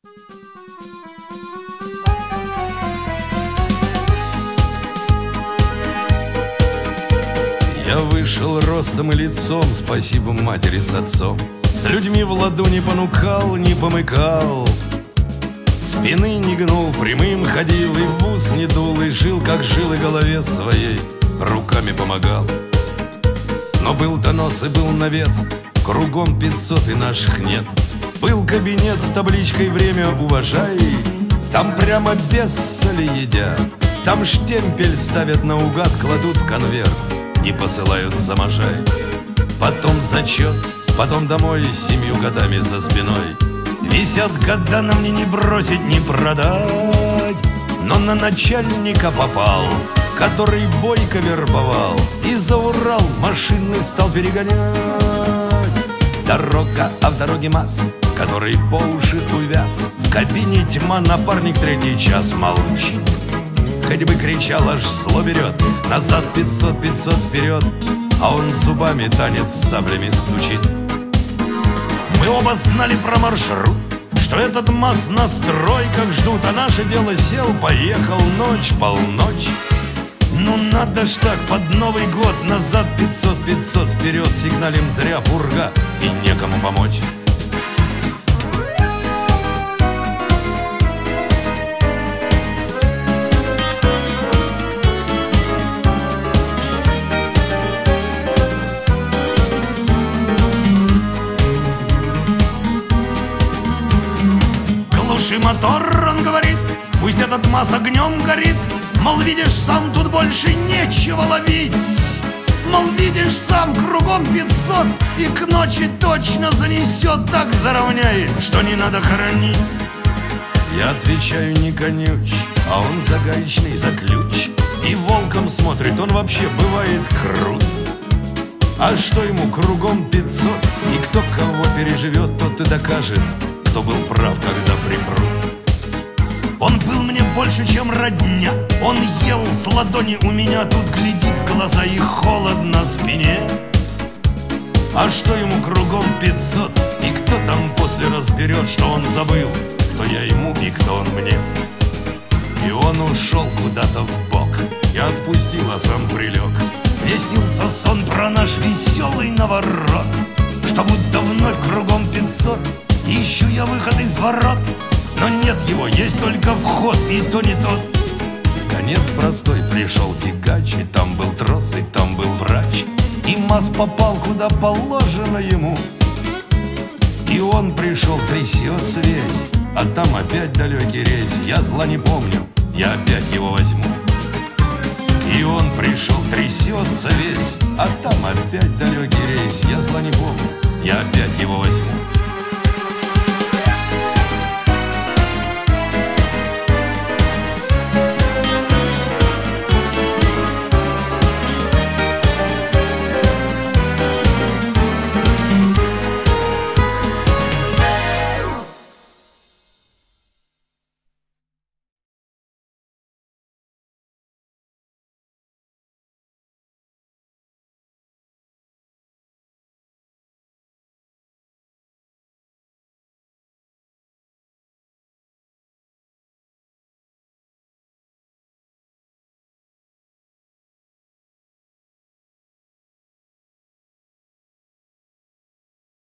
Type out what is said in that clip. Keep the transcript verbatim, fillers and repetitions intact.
Я вышел ростом и лицом, спасибо матери с отцом. С людьми в ладу не понукал, не помыкал, спины не гнул, прямым ходил и в ус не дул, и жил, как жил, и голове своей руками помогал. Но был донос и был навет, кругом пятьсот и наших нет. Был кабинет с табличкой «Время уважай», там прямо без соли едят, там штемпель ставят наугад, кладут в конверт и посылают за можай. Потом зачет, потом домой с семью годами за спиной. Висят года, на мне не бросить, не продать. Но на начальника попал, который бойко вербовал, и за Урал машины стал перегонять. Дорога, а в дороге масс, который по уши увяз. В кабине тьма, напарник третий час молчит. Хоть бы кричал, аж зло берет. Назад пятьсот, пятьсот вперед, а он зубами танец с саблями стучит. Мы оба знали про маршрут, что этот МАЗ на стройках ждут, а наше дело сел, поехал, ночь, полночь. Ну надо ж так, под Новый год, назад пятьсот, пятьсот вперед, сигналим зря, пурга, и некому помочь. Глуши мотор, он говорит, пусть этот МАЗ огнем горит. Мол, видишь, сам тут больше нечего ловить. Мол, видишь, сам кругом пятьсот, и к ночи точно занесет. Так заровняет, что не надо хоронить. Я отвечаю, не конюч, а он за гаечный, за ключ. И волком смотрит, он вообще бывает крут. А что ему кругом пятьсот, и кто кого переживет, тот и докажет, кто был прав, когда припрут. Он был мне больше, чем родня, он ел с ладони у меня, тут глядит в глаза и холод на спине. А что ему кругом пятьсот, и кто там после разберет, что он забыл, кто я ему и кто он мне. И он ушел куда-то в бок, я отпустил, а сам прилег. Мне снился сон про наш веселый наворот, что будто вновь кругом пятьсот, ищу я выход из ворот. Но нет его, есть только вход, и то не тот. Конец простой, пришел тягач, и там был трос, и там был врач. И МАЗ попал куда положено ему. И он пришел, трясется весь, а там опять далекий рейс. Я зла не помню, я опять его возьму. И он пришел, трясется весь, а там опять далекий рейс. Я зла не помню, я опять его возьму.